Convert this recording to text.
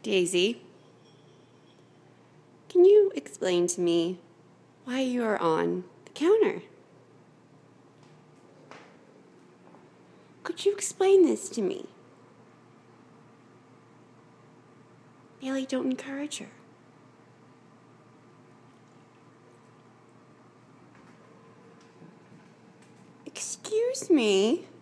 Daisy, can you explain to me why you are on the counter? Could you explain this to me? Bailey, don't encourage her. Excuse me.